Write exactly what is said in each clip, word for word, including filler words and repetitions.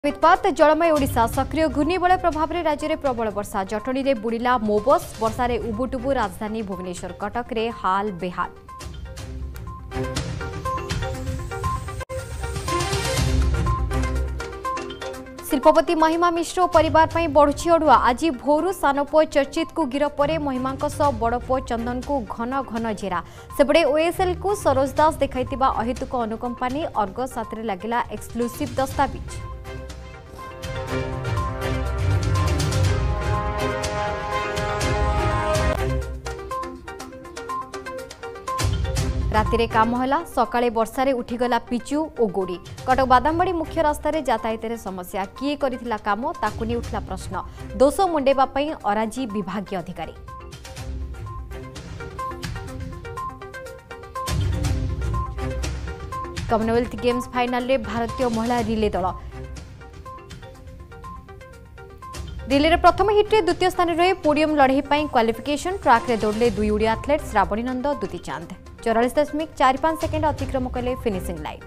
वित्पात जलमय ओडिशा सक्रिय घूर्णिबलय प्रभाव में राज्य में प्रबल वर्षा जटणी में बुड़िला मोबस वर्षा उबुटुबु राजधानी भुवनेश्वर कटक रे हाल बेहाल। शिल्पपति महिमा मिश्र परिवार पर बढ़ुछि अड़ुआ आज भोरु सानपुओ चर्चित को गिरफ पर महिमा बड़पुओ चंदन को घन घन जेरा सेपटे ओएसएल को सरोज दास देखाइतिबा अहेतुक अनुकंपानी अर्गस साथरे लागिला एक्सक्लूसिव दस्तावेज। रातिरे काम होला सकाळे वर्षारे उठीगला पिचु और गोड़ी कटक बादामबाड़ी मुख्य रास्तार यातायात समस्या किए करिथिला काम ताकु नि उठला प्रश्न दोष मुंडेबा पई अराजी विभागीय अधिकारी। कॉमनवेल्थ गेम्स फाइनल रे भारतीय महिला रिले दल रिले प्रथम हिट्रे द्वितीय स्थान रही पोडियम लड़े क्वालिफिकेशन ट्रैक रे दौड़े दुई ओडिया एथलेट श्रावणी नंद दुती चांद चौरालीस दशमिक चार पांच सेकेंड अतिक्रम कले फिनिशिंग लाइन।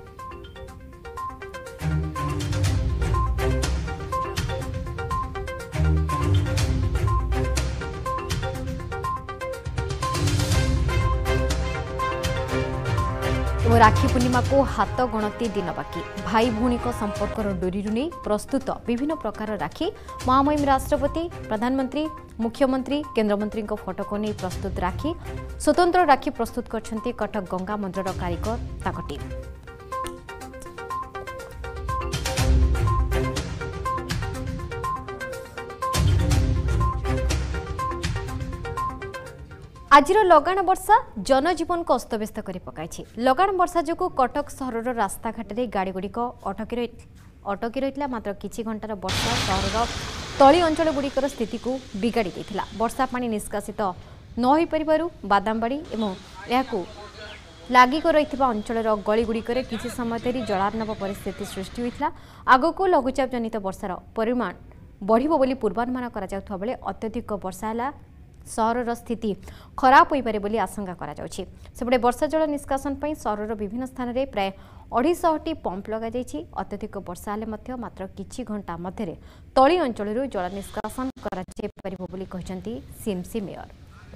राखी पूर्णिमा को हाथ गणती दिन बाकी भाई भौणी संपर्कर डोरी नहीं प्रस्तुत विभिन्न प्रकार राखी महामहिम राष्ट्रपति प्रधानमंत्री मुख्यमंत्री केंद्रमंत्री फोटो को नहीं प्रस्तुत राखी स्वतंत्र राखी प्रस्तुत करछंती कटक गंगा मंदिर कारीगर ताक टीम। आजिर लगाण वर्षा जनजीवन को अस्तव्यस्त कर पकाई लगाण वर्षा जो कटक सहर रास्ताघाट में गाड़ी गुड़िक अटकी रही अटकी रही मात्र किछि घंटार वर्षा सहर तली अंचल गुड़िकर स्थिति को बिगाड़ी देथिला। वर्षा पानी निष्कासित न हो परिबारु बादामबाड़ी एवं यहाकू लागिक रहिथिबा अंचलर गली गुड़िकर किछि समय धरि जलार्णव परिस्थिति सृष्टि होइथिला। आगको लघुचाप जनित वर्षार परिमाण बढ़िबो बोली पूर्वानुमान करा जाउथबा बेले अत्यधिक वर्षा ହେଲା सहरर स्थिति खराब हो पारे बोली आशंका करा जाउछि। सेपटे वर्षा जल निष्कासन पई सहरर विभिन्न स्थान रे प्राय अढ़ाई टी पंप लगा जाइछि। अत्यधिक वर्षा हेले मध्य मात्र किछि घंटा मध्य तली अंचलरू जल निष्कासन करा जाय परिबो बोली कहिसंती सीएमसी मेयर।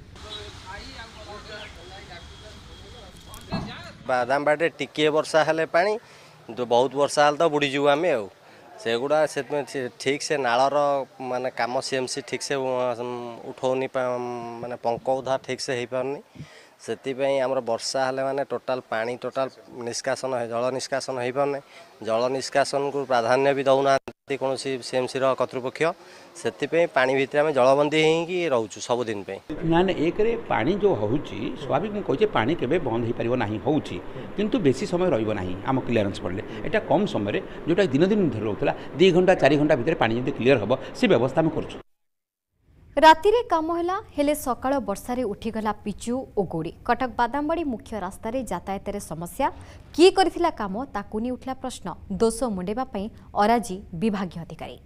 बादामबाड़ी टिके वर्षा हेले पानी बहुत वर्षा हेले तो बुड़ी जीव आमे से गुड़ा से ठीक से नालर माने काम सीएमसी ठीक से उठौनी माने पंक उधार ठीक से हो पारनी से आमर वर्षा हेले माने टोटाल पानी टोटाल निष्कासन जल निष्कासन हो पारने जल निष्कासन को प्राधान्य भी दौना कौन सीएमसी कर्तृपक्ष से पानी भितर आम जलबंदी ही रोचु सबुदिन ना ना एक पानी जो होची स्वाभाविक मुझे कहे पानी केबे बंद हो पार ना होची किंतु बेसी समय रहिबो नाही आम क्लीयरेंस पड़े एटा कम समय जोटा दिन दिन धर रोला दु घंटा चार घंटा भितर पानी जब क्लीयर हम से व्यवस्था आम कर रातिरे काम होला हेले सकाळ वर्षारे उठीगला पिचु और गोड़ी कटक बादामबाड़ी मुख्य रास्तार यातायात समस्या किए करिथिला काम ताकु नि उठला प्रश्न दोष मुंडेबा पई अराजी विभागीय अधिकारी।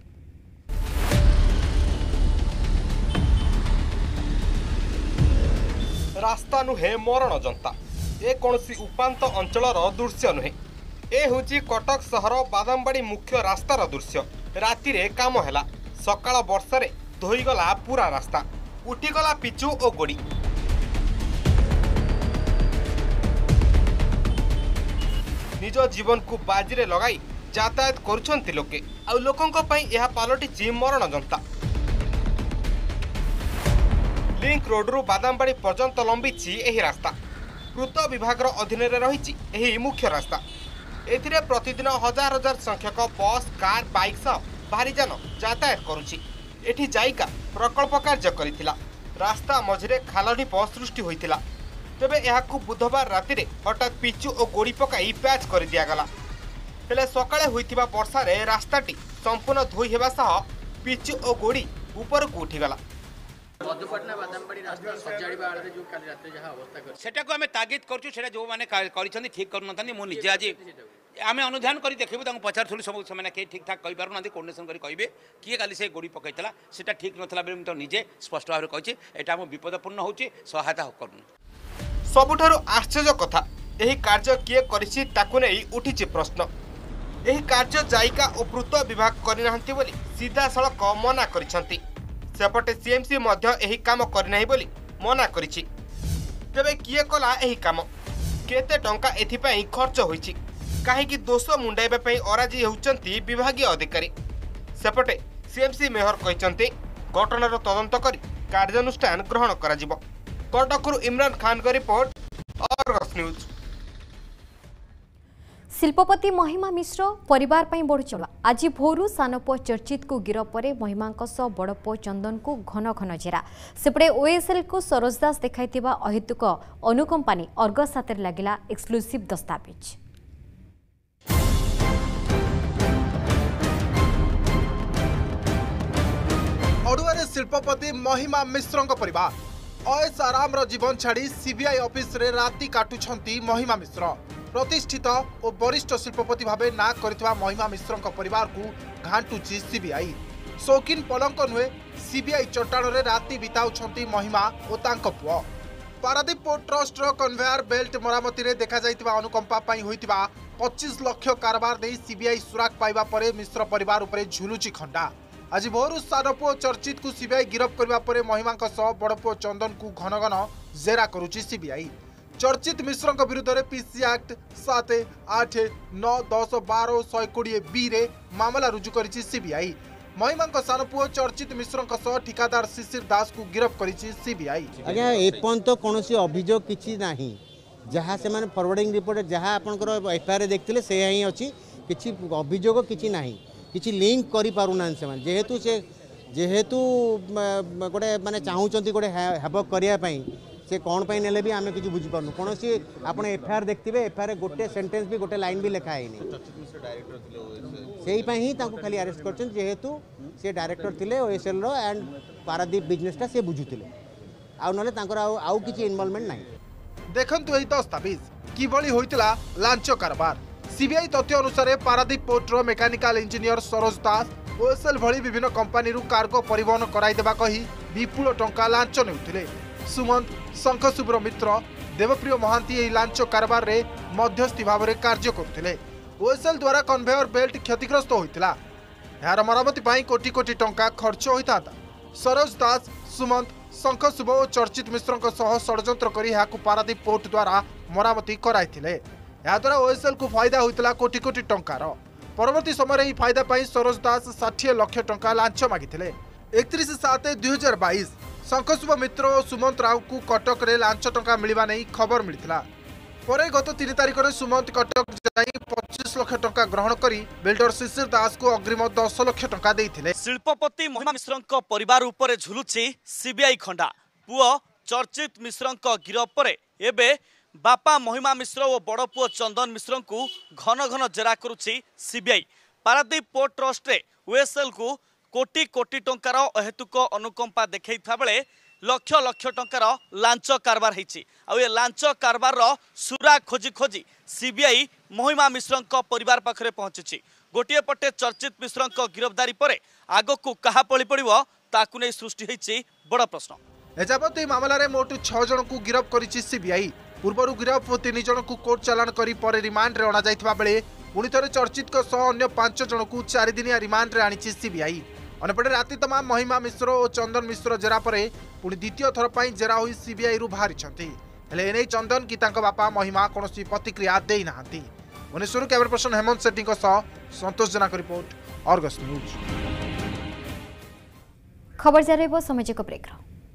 रास्ता नुहे मरण जनता ए कौनसी उपांत अंचलर दृश्य नुहे ए होची कटक सहर बादामबाड़ी मुख्य रास्तार दृश्य रातिरे काम हैला सकाळ वर्षारे धोईगला पूरा रास्ता उठीगला पिचु और गोड़ी निज जीवन को बाजी लगाई यातायात करुछंती लोके आ लोकंक पई यह पालटिछि मरण जनता। लिंक रोडरू बादामबाड़ी पर्यंत लंबिछि एही रास्ता कृत विभागर अधीन रही एही मुख्य रास्ता एथिरे प्रतिदिन हजार हजार संख्यक बस कार बाइक सह भारी जान यातायात करुछि। एठी जायका प्रकल्प कार्य करिथिला रास्ता मझिरे खालढीप सृष्टि होइथिला तेबे एहाकू बुधवार राति रे हठात पिचु और गोड़ी पकाई पैच कर दिया गला हेले सकाळे होइथिबा वर्षारे रास्ताटी संपूर्ण धोई हेबा सह पिचु और गोड़ी ऊपर को उठीगला। मधुपटना बादामबाड़ी रास्ता सजाड़िबा आळे जो काली रात जहा अवस्था कर सेटा को हमें तागिद करछु सेटा जो माने करिसंती ठीक करू नथानी मो निजे आज आम अनुधान कर देखू पचारू सब से ठीक ठाक कही पार ना कोर्डिनेसन करेंगे किए काली से गोड़ी पकईला से ठीक नाला बेले मुझे निजे स्पष्ट भाव में कही यहाँ आम विपदपूर्ण हो सहायता करूँ। सबुठारु आश्चर्य कथा यही कार्य किए करिछि ताकु नै उठिछि प्रश्न। एही कार्य जायिका और पूर्त विभाग करनाहांती बोली सीधा सड़क मना करिसंती। सेपटे सीएमसी मध्य एही काम करनाही बोली मना करिछि। तेबे किए कला एही काम, केते टंका एथिपई खर्च होइछि, काहेकि दोष मुंडाइबा पई अराजी हेउचंती विभागीय अधिकारी। सेपटे सीएमसी मेयर कहिसंती घटनार तदंत करी कार्यानुष्ठान ग्रहण करा जिवो। कटकरू इमरान खान का रिपोर्ट, आर्गस न्यूज। शिल्पपति महिमा मिश्र परिवार पर बड़ चला। आज भोरू सानपो चर्चित को गिरफ पर महिमा बड़पो चंदन को घन घन जेरा। सेपटे ओएसएल को सरोज दास देखाई अहेतुक अनुकंपानी अर्गस हाथ लगिला एक्सक्लूसिव दस्तावेज। अड़ुआरे शिल्पपति महिमा मिश्र परिवार अयस आराम जीवन छाड़ी सीबीआई ऑफिस रे राति काटुछंती महिमा मिश्र। प्रतिष्ठित और वरिष्ठ शिल्पपति भावे ना करथिबा महिमा मिश्र परिवार को घांटुची सीबीआई। शौकीन पलंक नुहे सीबीआई चट्टाण रे राति बिताउछंती महिमा और तांको पुओ। पारादीप पोर्ट ट्रस्ट रो कन्वेयर बेल्ट मरामती रे देखा जाइतिबा अनुकंपा पई होइतिबा पच्चीस लाख कारबार दे सीबीआई सुराग पाइबा परे मिश्र परिवार उपरे झुलुची खंडा। आज भोरू सानपो चर्चित को सीबीआई गिरफ करबा परे महिमा सह बड़पो चंदन को घन घन जेरा करुची सीबीआई। चर्चित मिश्र विरुद्ध में पीसी एक्ट सात आठ नौ दस बारह शहे कोड़े बी रे मामला रुजु करिछि सीबीआई। महिमा सानपुओ चर्चित मिश्र सह ठिकादार शिशिर दास को गिरफ करिछि सीबीआई। आज्ञा एपर्यंत कौन अभियोग किछि नाही, जहाँ से माने फॉरवर्डिंग रिपोर्ट जहाँ आपनकर एफआईआर देखथिले से ही अछि, किछि अभियोग किछि नाही, किछि लिंक करि पारुना से माने जेहेतु से जेहेतु गोटे माने चाहूचंती गोटे हैबक करिया पई से कौन पाई नेले भी आमे किछि बुझी पारनु। कौन सी आपण एफआईआर देखथिबे एफआईआर गोटे सेंटेंस भी गोटे लाइन भी लिखा हैनी, सेही पई ही तांको खाली अरेस्ट करछन जेहेतु से डायरेक्टर थिले ओएसएल रो एंड पारादीप बिजनेसटा से बुझुथिले, आ नले तांकर आउ किछि इन्वॉल्वमेंट नाही। देखंतु एही दस्तावेज किबळी होइतला लांच कारबार। सीबीआई तथ्य अनुसार पारादीप पोर्ट रो mechanical engineer Saroj Das OSL भली विभिन्न कंपनी रु कार्गो परिवहन कराई देबा कही विपुल टंका लांच नेउथिले। सुमंत शंखसुब्र मित्र देवप्रिय महांती यही लांच कारबार रे मध्यस्थी भाव में कार्य करथिले। ओएसएल द्वारा कन्वेयर बेल्ट क्षतिग्रस्त होइतिला, यार मरामती पाई कोटी कोटी टंका खर्च होइता। सरोज दास सुमंत शंखसुब्र और चर्चित मिश्र सह षड्यंत्र करी याकु पारादीप पोर्ट द्वारा मरामती कराइथिले। या द्वारा ओएसएल को फायदा होइतिला कोटी कोटी टंकार। परवर्ती समय यह फायदा पाई सरोज दास षाठी लाख टंका लांच मागिथिले। एकतीस सात दुई हजार बाईस शंखसुब्र मित्र और सुमंत राव को कटक रे लांच टंका मिलवा नहीं खबर मिलता। परे गत तीन तारिख में सुमंत कटक जाई पच्चीस लाख टंका ग्रहण करी बिल्डर शिशिर दास को अग्रिम दस लाख टंका देइथिले। शिल्पपति महिमा मिश्र परिवार उपरे झुलुची सीबीआई खंडा। पुओ चर्चित मिश्र गिरफ पर एबे बापा महिमा मिश्र और बड़ पुओ चंदन मिश्र को घन घन जेरा करुची सीबीआई। पारादीप पोर्ट ट्रस्ट रे ओएसएल को कोटी कोटी टंकार अहेतुक अनुकंपा देखा बेले लक्ष लक्ष टंकार लांच कारबार होइछि। आ ये लांच कारबार सुरा खोजी खोजी सीबीआई महिमा मिश्र परिवार पाखरे पहुंची। गोटे पटे चर्चित मिश्र गिरफ्तारी पर आग को कहा पड़ी पड़ो ताकू नहीं सृष्टि होइछि बड़ प्रश्न। एजाबत यह मामला रे मोट छह जन को गिरफ करिछि सीबीआई। पूर्व गिरफ तीन जन को कोर्ट चालान करी पर रिमांड रे अणा जाइथिबा बेले पुणी थे चर्चित सह अन्य पांच जन को चार दिनिया रिमांड रे आनिछि सीबीआई। अनेपटे राति तमाम महिमा मिश्र और चंदन मिश्र जेरा पर पुणी द्वितीय थर पर जेरा हुई सीबीआई रु बाहरी एने चंदन की बापा महिमा कौन प्रतिक्रिया देना। भुवनेश्वर कैमरा पर्सन हेमंत सेट्टी संतोष जेना का रिपोर्ट, आर्गस न्यूज। खबर जारी सामाजिक break.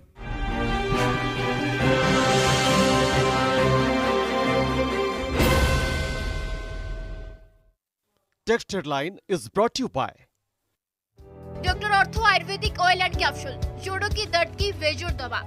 Text headline is brought to you by doctor ortho Ayurvedic oil and capsule, जोड़ों की दर्द की बेजोड़ दवा।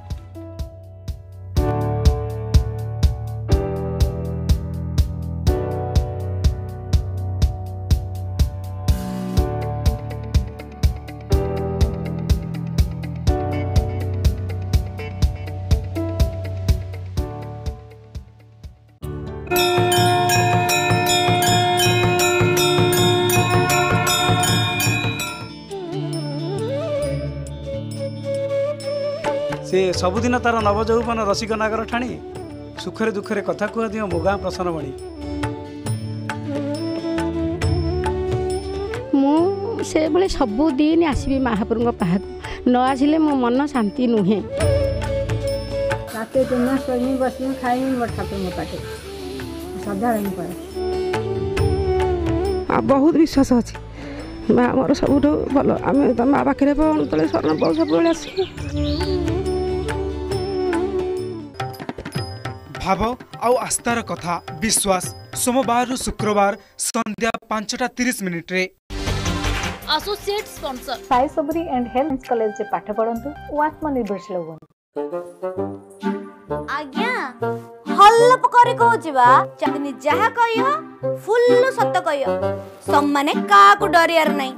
से सबुदिन तार नवजौवन रसिक नागर ठाणी सुखरे दुखरे कथा कह दियो मो गाँ प्रसन्न बणी। से बेले सबुदिन आसबि महाप्रभु पाहक न आसिले मो मन शांति नुहे रात दिन सोनी बस खाई मोर ठाकुर मो पाटे श्रद्धा रही पड़े बहुत विश्वास अच्छी माँ मोर सब भल आम तो माँ पाखे तले स्वर्ण बहुत सब आस भाव आउ आस्थार कथा विश्वास सोमवार रु शुक्रवार संध्या पांचटा तीस मिनिट रे associate sponsor Sai Sabari and health college से पाठ पढ़ंतु ओ आत्मनिर्भरशील होबो आज्ञा हल्लप करे कहूचिबा चांदनी जहा कहियो फुल्ल सत्य कहियो सम्माने का को डरियार नै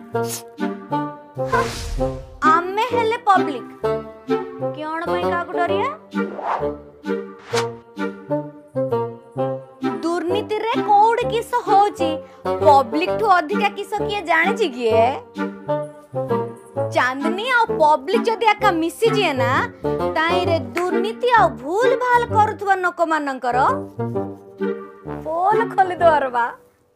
आमे हेले पब्लिक केण पई का को डरिया दुर्नीति रे कोड किस होची पब्लिक ठू अधिका किस किए जाने छी किए चांदनी आ पब्लिक जदि आका मिसी जिए ना ताई रे दुर्नीति आ भूल भाल करूथवा नक मानकर पोल खोली दोरबा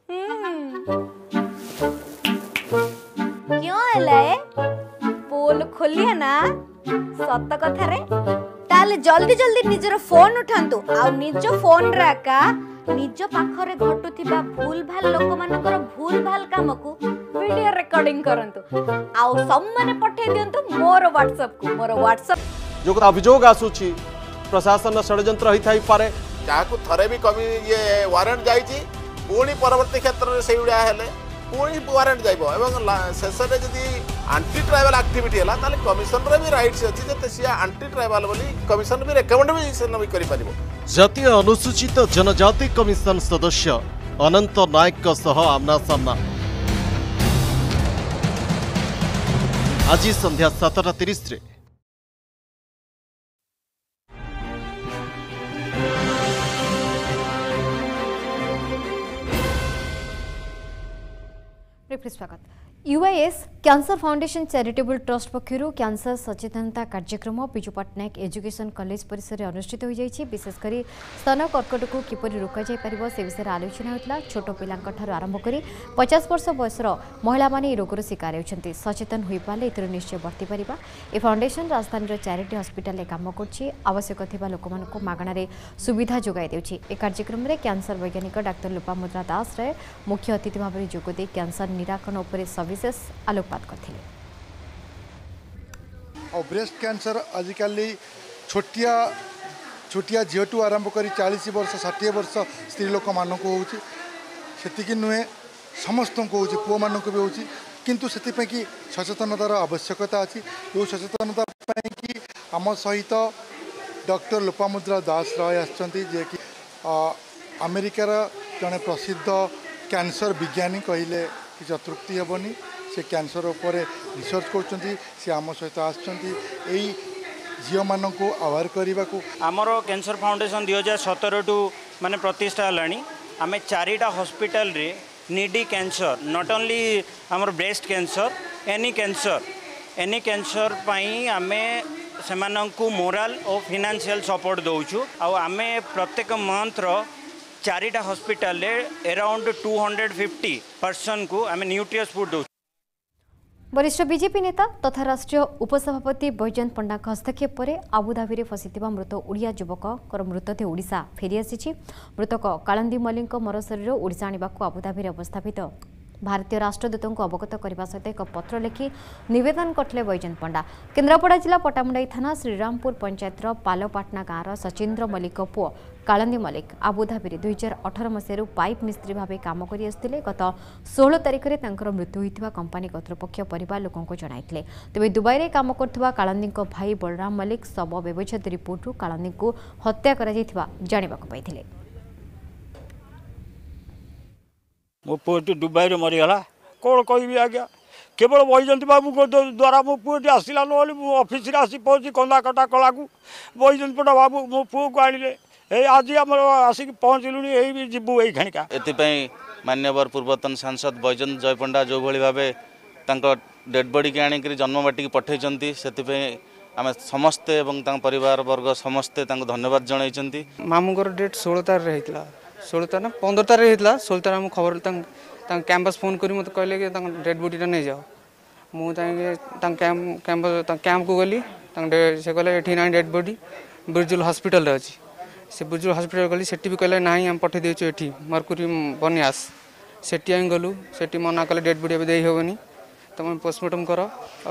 क्यों एले पोल खोलिए ना सत कथा रे ताले जल्दी जल्दी निजर फोन उठांतु आ निज फोन रे आका निज पाखरे घटुथिबा भूल भाल लोक मानकर भूल भाल काम को वीडियो रिकॉर्डिंग करंतु आ सम्माने पठे दियंतु मोर व्हाट्सएप को मोर व्हाट्सएप जो अभियोग आसुची प्रशासन षड्यंत्र होई थाई पारे जाको थरे भी कमी ये वारंट जाईची पुणी परवर्ती क्षेत्र रे सेउडा हेले पुणी वारंट जाइबो एवं शेष रे जदी एंटी ट्राइबल एक्टिविटी हला ताले कमिशन रे भी राइट्स अछि जते सिया एंटी ट्राइबल बोली कमिशन भी रेकमेंड भी से नबी करि परिबो जातीय अनुसूचित जनजाति कमिशन सदस्य अनंत नायक का सह आमना सामना आज संध्या सातटा तीस रे स्वागत UIS cancer foundation charitable trust पक्षर कैंसर सचेतनता कार्यक्रम विजु पट्टनायक एजुकेशन कॉलेज परिसर में अनुष्ठित हो जाइए विशेषकर स्तन कर्कट को किपर रोक जापर से विषय आलोचना होता छोट पिला आरंभ कर पचास वर्ष बयसर महिला माने रोगर शिकार होती सचेतन हो पारे ए निश्चय बर्ती पार ए फाउंडेशन राजधानी चैरिटी हस्पिटाल काम कर आवश्यक थिबा लोक मानक मागणार सुविधा जोगाई देउछि ए कार्यक्रम में कैंसर वैज्ञानिक डाक्टर लोपामुद्रा दास राय मुख्य अतिथि भाव में जोगदे कैंसर निराकरण उपर सविशेष आलोकपात करथिले और ब्रेस्ट कैंसर आजिकल छोटिया छोटिया झीटू आरंभ कर चालीस वर्ष षाठी वर्ष स्त्री लोक मानक होती नुहे समस्त को पुओ मानक भी होची किंतु से कि सचेतनतार आवश्यकता अच्छी जो सचेतनता कि आम सहित डॉक्टर लोपामुद्रा दास राय आसचंती जे कि अमेरिकार जड़े प्रसिद्ध कैंसर विज्ञानी कहले कि अतृप्ति हेबनी से कैंसर उपर रिसर्च कर आम सहित आसई झील मान आवार करने को आमर कैंसर फाउंडेशन दुई हजार सतर टू माने प्रतिष्ठा है आम चारिटा हॉस्पिटल रे नीडी कैंसर नॉट ओनली आमर breast cancer any cancer any cancer पाई आमे सेमानंकु मोराल और फाइनेंशियल सपोर्ट दौचु आम प्रत्येक मंथ रो charity hospital around two hundred fifty person को आम न्यूट्रियस फूड दौ वरिष्ठ बीजेपी नेता तथा राष्ट्रीय उपसभापति बैजयंत पंडा हस्तक्षेप पर आबुधाबी फसी मृत ओडिया युवक मृतदेह ओडिशा फेरी आसी मृतक कालंदी मल्लिक मरशरीर ओडिशा आने आबुधाबी अवस्थापित भारतीय राष्ट्रदूत को अवगत करने सहित एक पत्र लिखि नवेदन करते बैजयंत पंडा केन्द्रापड़ा जिला पटामुंडाई थाना श्रीरामपुर पंचायत पालपाटना गाँव सचिंद्र मल्लिक पुओ कालंदी मल्लिक आबुधाबी दुई हजार अठर मसीह पाइप मिस्त्री भाव काम करते गत षोह तारिख में मृत्यु होता कंपानी कर्तृपक्ष परिवार लोकों को जनाइथिले तेज दुबई में काम करथिबा कालंदी भाई बलराम मल्लिक शव व्यवच्छेद रिपोर्ट कालंदी को हत्या जानिबाकु पाइथिले मो पुटी दुबई मरीगला कौन कहि आज्ञा केवल बैजयंत बाबू द्वारा मो पुटी आसला ना ऑफिस आसी पहुँची कंदा कटा कला को बैजयंत पंडा बाबू मो पु को आनिले ए आज आम आसिक पहुँचलु यही जीवु यही खणिका एथिपाई मान्यवर पूर्वतन सांसद बैजयंत जय पंडा जो भली भावे तांको डेड बॉडी के आनिक जन्मबाटी की पठेइचंती सेथिपाई आम समस्ते एवं परिवार वर्ग समस्ते धन्यवाद जनइचंती मामूंगर डेट षोलह तारिख होता षोलह तारिख ना पंद्रह तारिख होता षोलह तारिख खबर कैंपस फोन कर मत कहले कि डेड बॉडी नहीं जाओ मुझे कैंप कैंप को गली से कहले ये ना डेड बॉडी बिरजुल हॉस्पिटल अच्छी से बिरजुल हॉस्पिटल गली से भी कहले ना आम पठे देचु ये मरकुरी बनियास से गलु से मना कले डेड बॉडी दे हेनी तुम पोस्टमार्टम कर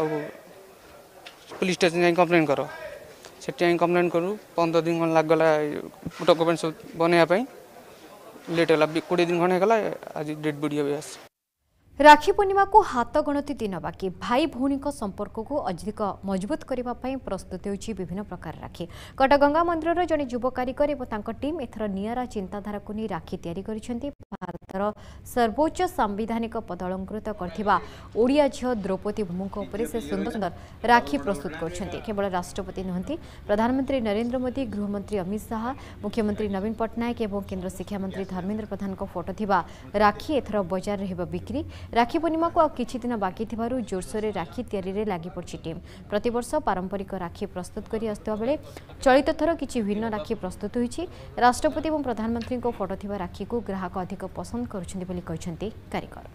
पुलिस स्टेशन जाए कंप्लेन कर से कंप्लेन करूँ पंद्रह दिन खंड लगला डॉक्यूमेंट सब बनवाई लेट है कोड़े दिन खंड होगा आज डेड बॉडी भी आस राखी पूर्णिमा को हाथ गणति दिन बाकी भाई भौणी संपर्क को अधिक मजबूत करने प्रस्तुत होती विभिन्न प्रकार राखी कटक गंगा मंदिर जड़े युव कारीगर और टीम एथर निरा चिंताधारा को नहीं राखी तैयारी करिसेंती। भारतर सर्वोच्च सांविधानिक पद अलंकृत करथिबा ओडिया झियो द्रौपदी मुर्मू उपरे से सुंदर सुंदर राखी प्रस्तुत करछंती। केवल राष्ट्रपति नुहंती प्रधानमंत्री नरेंद्र मोदी गृहमंत्री अमित शाह मुख्यमंत्री नवीन पट्टनायक और केंद्र शिक्षा मंत्री धर्मेंद्र प्रधान को फोटो थिबा राखी एथर बाजार रहिबा बिक्री। राखी पूर्णिमा को किछि दिन बाकी थिबारु जोरसोरे राखी तैयारी रे लागि पड़छि टीम। प्रतिवर्ष पारंपरिक राखी प्रस्तुत करी आस्तुवा बेले चलित थर किछि भिन्न राखी प्रस्तुत होइछि। राष्ट्रपति और प्रधानमंत्री को फोटो थिबा राखी को ग्राहक अधिक पसंद करुछन्ति बोली कहिसन्ति कारीगर।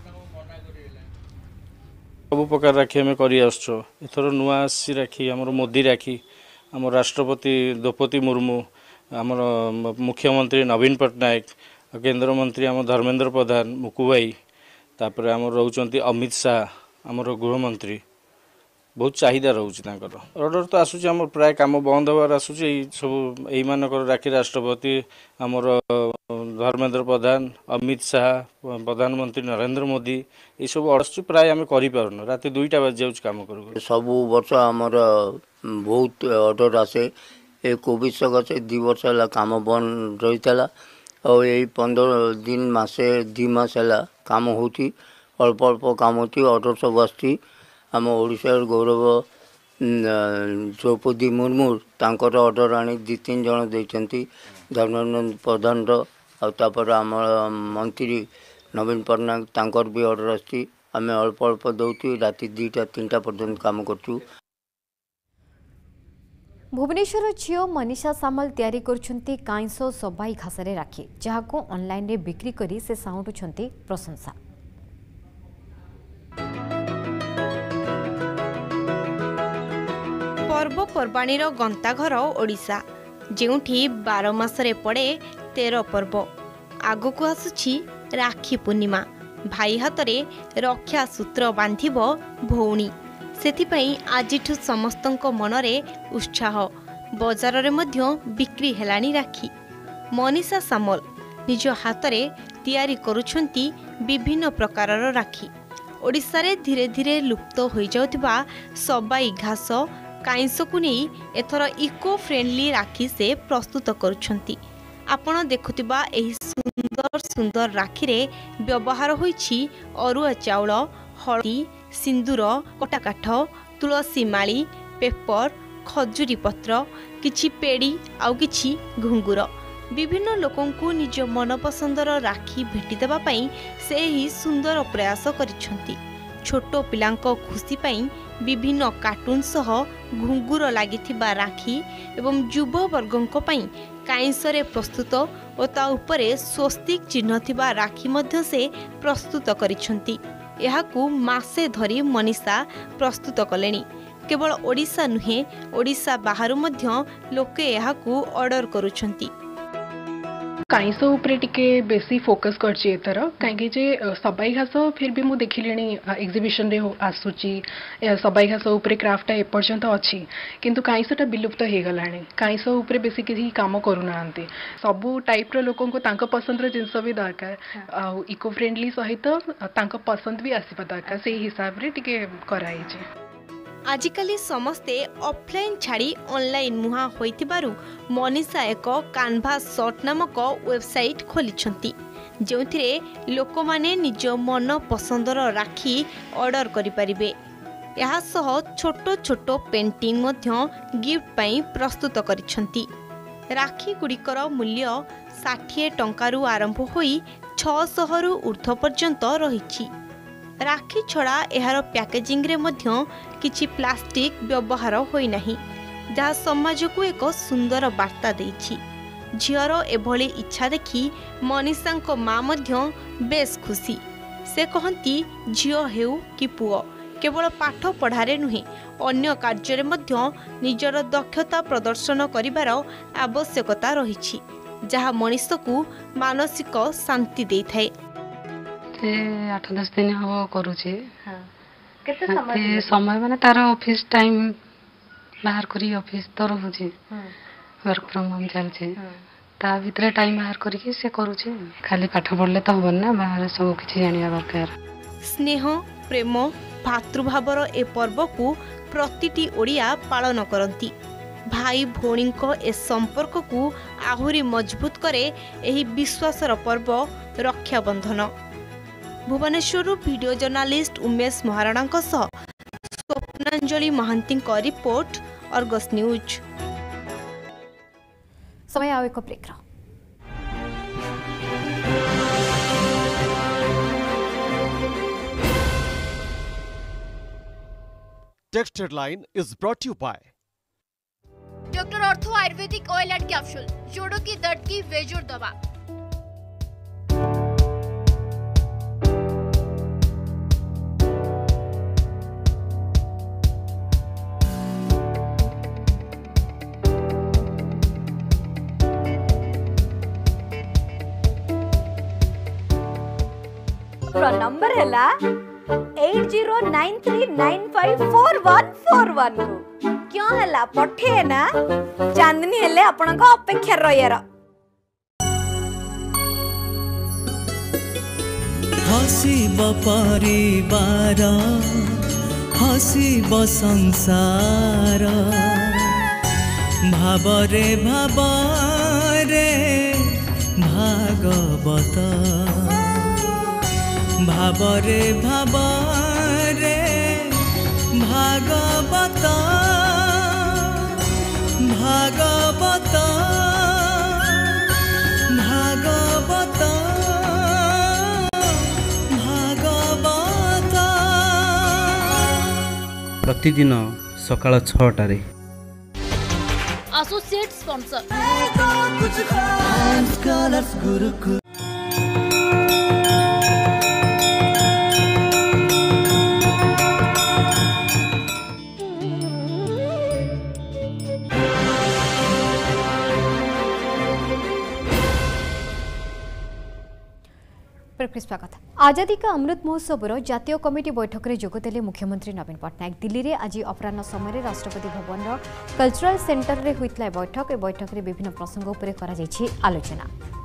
सब प्रकार राखी आम कर नुआ आसी राखी आमर मोदी राखी आम राष्ट्रपति द्रौपदी मुर्मू आमर मुख्यमंत्री नवीन पट्टनायक केंद्र मंत्री आम धर्मेंद्र प्रधान मुकुबाई तापर आम रोचंती अमित शाह आमर गृहमंत्री बहुत चाहिदा रोचे ऑर्डर तो आसूँ आम प्राय काम बंद हबार आसूँ सब यही मानक राखी राष्ट्रपति आमर धर्मेंद्र प्रधान अमित शाह प्रधानमंत्री नरेंद्र मोदी ये सब ऑर्डर प्राय आम कर रात दुईटा बाज जाऊँ काम कर सब वर्ष आमर बहुत ऑर्डर आसे ए कोविड सकाशे दु वर्ष है काम बंद रही था और यही पंद्रह दिन मसे दि मास है काम होती अल्प अल्प काम होती ऑर्डर सब आसती आम ओडिशार गौरव द्रौपदी मुर्मू तांकर ऑर्डर आनी दि तीन जन देती धर्मेंद्र प्रधान आपर आम मंत्री नवीन पट्टनायक तांकर भी ऑर्डर आसती आम अल्प अल्प दौती राति दुईटा तीनटा पर्यंत काम करचु। भुवनेश्वर झियो मनीषा सामल तैयारी करछंती कांसो सबाई घासरे राखी जहाको ऑनलाइन रे बिक्री करी से साउंटुछंती प्रशंसा। पर्वपर्वाणीर गंताघर ओडिशा जेउठी बार मासरे पड़े तेरह पर्व आगकू आसुछि राखी पूर्णिमा भाई हातरे रक्षा सूत्र बांधिब भौणी सेथिपाई आजिठु समस्तंक मनरे उत्साह बजार रे मध्य बिक्री हेलानी राखी। मनीषा सामल निज हातरे तैयारी करुछंती विभिन्न प्रकारर राखी ओडिशा रे धीरे धीरे लुप्त हो जाउथिबा सबाई घास काइंस को नहीं एथर इको फ्रेंडली राखी से प्रस्तुत करुछंती। आपण देखुथिबा एही सुंदर सुंदर राखी रे व्यवहार होईछि अरुआ चाउल हळदी सिंदूर कटाकाठ तुलसी माली पेपर खजुरी पत्र किछि पेड़ी आउ किछि घुंगुर विभिन्न लोकंकु निज मनपसंदर राखी भेटी देबा पई से ही सुंदर प्रयास करिछंती। छोट पिलांको खुशी पई विभिन्न कार्टून सह घुंगुर लागिथिबा राखी एवं युव वर्गंको पई काइंसरे प्रस्तुत और ता उपरे स्वस्तिक चिन्ह थिबा राखी मध्य से प्रस्तुत करिछंती। एहाकू मासे धरी मनीषा प्रस्तुत कलेनी। केवल ओडिशा नुहे ओडिशा बाहर मध्य लोके एहाकू ऑर्डर करुछंती। काइंस उपरे टिके बेसी फोकस करछि एथर काहे जे सबाई घास फिर भी मु देखिलेनी एग्जिबिशन रे आसुची सबाई घास उपरे क्राफ्ट ए पर्यंत अछि किंतु काइंसटा विलुप्त हे गलानी। काइंस उपरे बेसी किछि काम करू नांती सबु टाइप रो लोकन को तांको पसंद रो जिंस भी दरकार आ इको फ्रेंडली सहित तांको पसंद भी आसी दरकार से हिसाब रे टिके कराई छै। आजिकाली समस्ते ऑफलाइन छाड़ी ऑनलाइन मुहा होइतिबारु मनीषा एक कानभास शॉट नामक वेबसाइट खोलिछंती जेउथिरे लोकमाने निज मन पसंदर राखी ऑर्डर करि परिबे। यहा सह छोटो छोटो पेंटिंग मध्य गिफ्ट पई प्रस्तुत करिछंती। राखी गुड़िकर मूल्य षाठी टंकारु आरंभ होई छह सौ रु ऊर्ध्व पर्यंत रहिछि। राखी छड़ा एहार पैकेजिंग रे मध्य किछि प्लास्टिक व्यवहार होई नाही जहा समाज को एक सुंदर वार्ता देछि। झियर एभली इच्छा देखि मनीषा को माँ मध्य बेस खुशी। से कहती झियो हेउ कि पुओ केवल पाठ पढ़ारे नुहे अन्य कार्य निजर दक्षता प्रदर्शन करिवार आवश्यकता रही जहाँ मनीष को मानसिक शांति दे थाए। आठ दस दिन हम करुचे समय माने तार ऑफिस टाइम बाहर करी ऑफिस तो रोचे वर्क फ्रॉम होम चलचे ता भितर टाइम बाहर करके से करुचे खाली पाठ पढ़ले तो हबन ना बाहर सब किछि जानिया दरकार। स्नेह प्रेम भातृभावर ए पर्व को प्रतिटी ओडिया पालन करती। भाई भौणी ए संपर्क को आहुरी मजबूत करे एही विश्वासर पर्व रक्षाबंधन। भुवनेश्वर वीडियो जर्नालिस्ट उमेश महाराणा सह Swapnanjali Mahanti report Argus news. समय आव एक ब्रेक। Text headline is brought to you by doctor ortho Ayurvedic oil and capsule, जोड़ों की दर्द की बेजोड़ दवा। नंबर हैला eight zero nine three nine five four one four one को क्यों हैला पठे ना चांदनी हेले आपण को अपेक्षा रहियार। हसीब परिवार हसीब संसार भावरे भावरे भागवत भावरे भावरे भागवत भागवत भागवत भागवत प्रतिदिन सकाळ छटारे एसोसिएट स्पॉन्सर स्वागत। आजादी का अमृत महोत्सव जातीय कमिटी बैठक में जोगदेले मुख्यमंत्री नवीन पट्टनायक। दिल्ली में आज अपराह समय राष्ट्रपति भवन कल्चरल सेंटर में होता बैठक। बैठक में विभिन्न प्रसंग उपर करा जायछि आलोचना।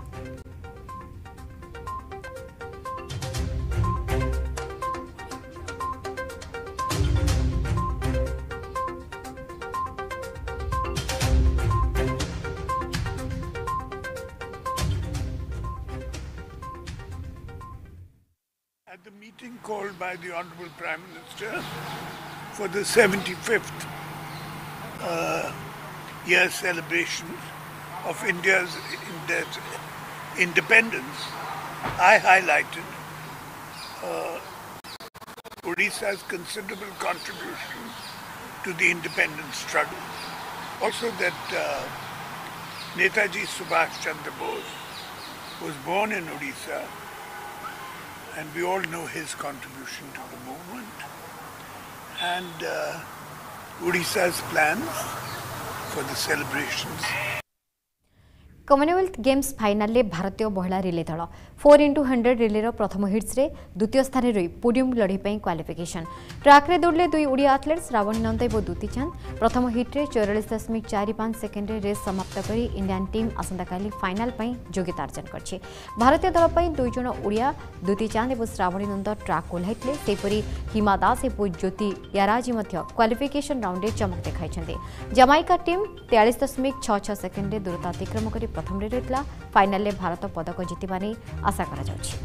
At the meeting called by the Honorable Prime Minister for the seventy-fifth uh, year celebration of India's independence, I highlighted uh, Odisha's considerable contribution to the independence struggle. Also that uh, Netaji Subhash Chandra Bose was born in Odisha, and we all know his contribution to the movement, and uh, Odisha's plans for the celebrations. Commonwealth games final में भारतीय महिला relay दल four into hundred रिलेर प्रथम hits रे द्वितीय स्थान रही podium लड़ाई क्वालिफिकेशन। ट्रैक रे दौड़े दुई ओडिया एथलेट्स रावण नंद और दुती चांद। प्रथम हिट्रे चौरालीस दशमिक चार पांच सेकेंड रेस समाप्त कर इंडियन टीम आसंताकाली फाइनाल योग्यता अर्जन कर। भारतीय दल पर दुई जन ओडिया दुती चांद और श्रावणी नंद ट्रैक ओह्लैते। सेपरी हिमा दास और ज्योति याराजी क्वालिफिकेशन राउंड में चमक देखा। जमाइका टीम तेयालीस दशमिक छः छः सेकेंड दूरता अतिक्रम कर प्रथम रही। फाइनाल में भारत पदक जितवा नहीं आशा करा जाउछि।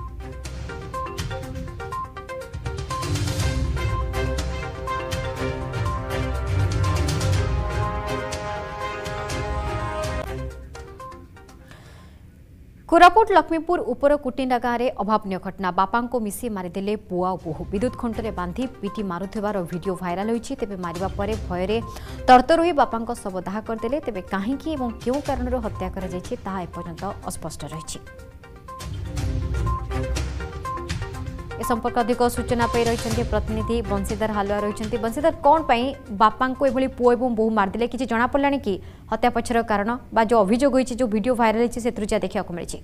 कोरापुट लक्ष्मीपुर उपर कुटिंडा गाँव में अभावन घटना। बापा को मिसी मारिदेले पुआ और बोहू। विद्युत खुंटे बांधि पिटी मारुथिबार वीडियो भाइराल होइछि। तेबे मारिबा परे भୟରେ तरतर होई बापा शव दाह करदेले। तेबे काहेकि एवं केउ कारणरो हत्या करा जायछि ताहा एपर्यंत अस्पष्ट रहिछि। ए संपर्क अधिक सूचना पाई रही प्रतिनिधि बंशीधर हालुआ रही बंशीधर कौन पाई बापा को एभली पुओ एवं बोहू मारदे कि जना पड़ा कि हत्या पछर कारण बा जो अभियोग होती जो वीडियो भाइराल होती से देखा मिली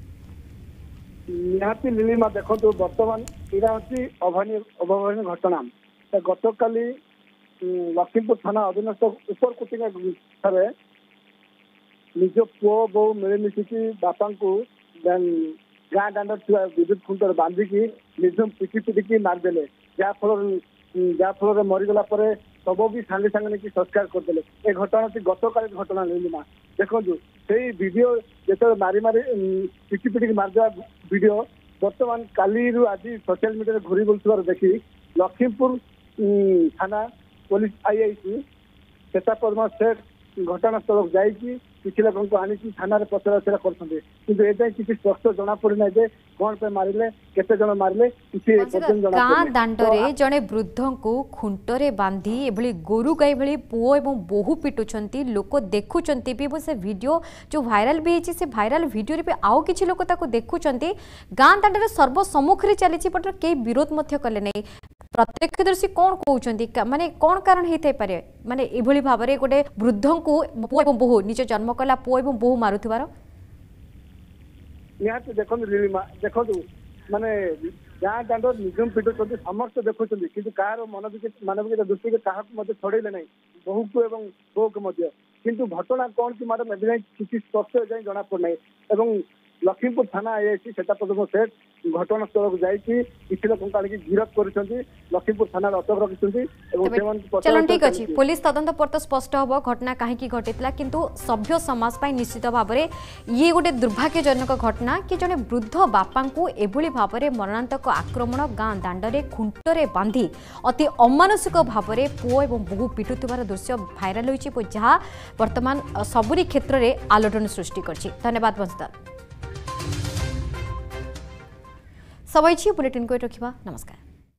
निहाती नीलिमा देखो बर्तमान यहाँ हूँ अभानी अभावन घटना गत काली लक्ष्मीपुर थाना अधीनस्थ उपरकुटिंगा ठारे निज पुओ बो मिलमिशिकी बापा को गाँ दाण्ड विद्युत खुंटर बांधिकी निर्धम पिटी पिटिकी मारिदेले जहाँफल जहाँफल मरीगला सब भी सांगे सांगे नहीं संस्कार करदे ए घटना गत काल घटना नीलिमा देखो से वीडियो जो मारी मारी पिटी पिटिकी मारिदेवा वीडियो बर्तमान काली आज सोशल मीडिया घूरी बुलुवार देखी लक्ष्मीपुर थाना पुलिस आईआईसी सेता पद्मा सेठ घटनास्थल जाइए किसी लोक आनी थाना पचराउचरा कर किसी स्पष्ट जना पड़ना जे कौन पे मारिले केते जन मारिले किसी गाँ दाण्डरे जड़े वृद्ध को खुंटरे बांधी एभली गोरु गाई भली पुओ एवं बोहू पिटुछंती लोक देखुछंती भी से वीडियो जो भाइराल भी होती से भाइराल वीडियो रे आउ किछि लोक ताको देखुछंती गाँ दाण्डरे सर्वसम्मुख रे चली पटर के विरोध मध्य कले नहीं प्रत्यक्षदर्शी कौन कहते माने कौन कारण होता पारे माने एभली भाव में गोटे वृद्ध को पुओ एवं बोहू निज जन्म कला पुओ एवं बोहू मारुथिबार निहाती देखो देखो माने गाँ दाण्ड निगम पिटुंट समस्त देखुं कि कह मानविकता दृष्टि क्या छड़े ना बहु को एवं बो को किंतु घटना कौन कि मैडम ए किसी स्पष्ट जाए जना पड़ना लक्ष्मीपुर थाना आईआईसी सेता पद्म सेठ घटनास्थल को जाइए किसी लोक गिरफ कर लक्ष्मीपुर थाना अटक रखिंट चलो ठीक अच्छे पुलिस तदंत पर तो स्पष्ट हम घटना कहीं घटी किंतु सभ्य समाज पर निश्चित भाव में ये गोटे दुर्भाग्यजनक घटना कि जड़े वृद्ध बापा को एभली भाव में मरणांतक आक्रमण गाँ दाण्डरे खुंटरे बांधी अति अमानुषिक भाव में पुओ एवं बोहू पिटुथिबार दृश्य भाइराल होइछि जहाँ वर्तमान सबुरी क्षेत्र में आलोड़न सृष्टि करछि। धन्यवाद बंशीधर। समय बुलेटिन को रखा नमस्कार।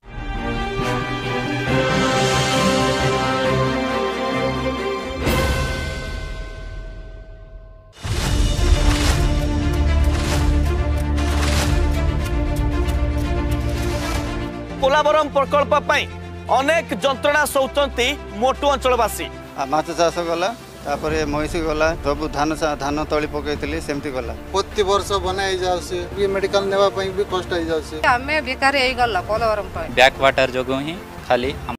पोलावरम प्रकल्प पाई अनेक जंत्रणा सौचंती मोटू अंचलवासी माछ चाष गला तापर महिषी गला सब धान धान तली पकईली सेमती गला प्रति वर्ष बनाई जाउसी मेडिकल नेवा भी कष्ट हो जाउसी हमें बेकार गला पोलावरम बैक वाटर जो ही खाली